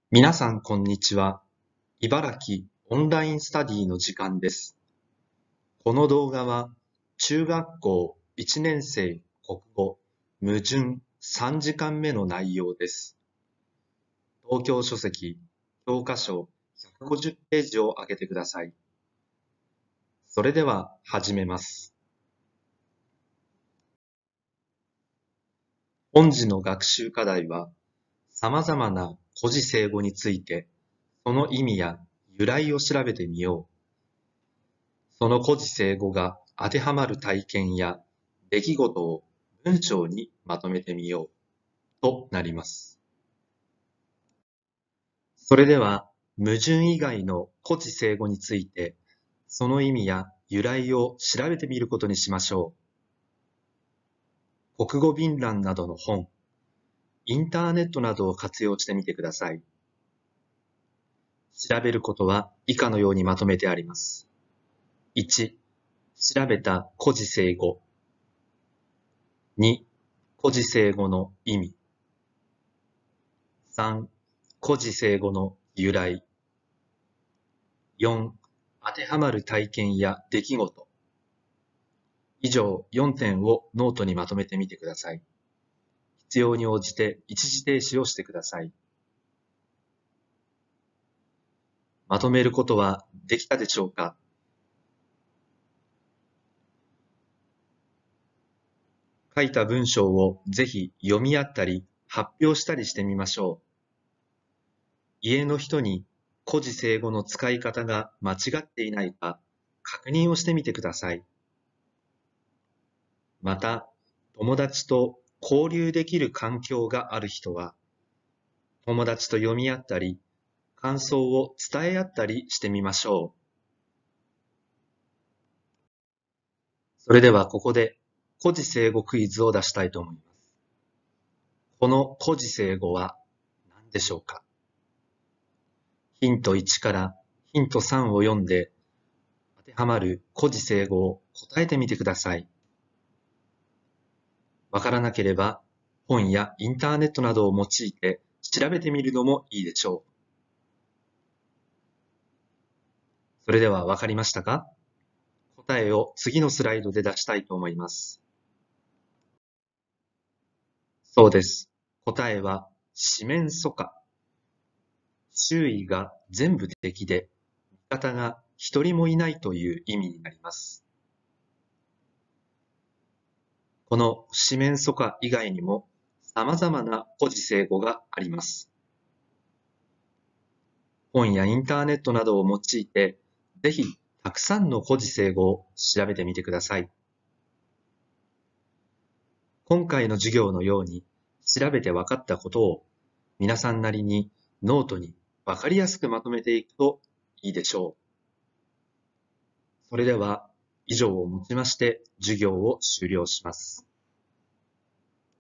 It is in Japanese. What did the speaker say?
皆さん、こんにちは。茨城オンラインスタディの時間です。この動画は、中学校1年生国語矛盾3時間目の内容です。東京書籍教科書150ページを開けてください。それでは始めます。本日の学習課題は、様々な古事成語について、その意味や由来を調べてみよう。その古事成語が当てはまる体験や出来事を文章にまとめてみようとなります。それでは、矛盾以外の古事成語について、その意味や由来を調べてみることにしましょう。国語便覧などの本、インターネットなどを活用してみてください。調べることは以下のようにまとめてあります。1、調べた古事成語。2、古事成語の意味。3、古事成語の由来。4、当てはまる体験や出来事。以上4点をノートにまとめてみてください。必要に応じて一時停止をしてください。まとめることはできたでしょうか？書いた文章をぜひ読み合ったり発表したりしてみましょう。家の人に古事成語の使い方が間違っていないか確認をしてみてください。また、友達と交流できる環境がある人は、友達と読み合ったり、感想を伝え合ったりしてみましょう。それではここで古事成語クイズを出したいと思います。この古事成語は何でしょうか？ヒント1からヒント3を読んで、当てはまる古事成語を答えてみてください。わからなければ、本やインターネットなどを用いて調べてみるのもいいでしょう。それではわかりましたか？答えを次のスライドで出したいと思います。そうです。答えは四面楚歌。周囲が全部敵で、味方が一人もいないという意味になります。この四面楚歌以外にも様々な古事成語があります。本やインターネットなどを用いて、ぜひたくさんの古事成語を調べてみてください。今回の授業のように調べて分かったことを皆さんなりにノートに分かりやすくまとめていくといいでしょう。それでは以上をもちまして授業を終了します。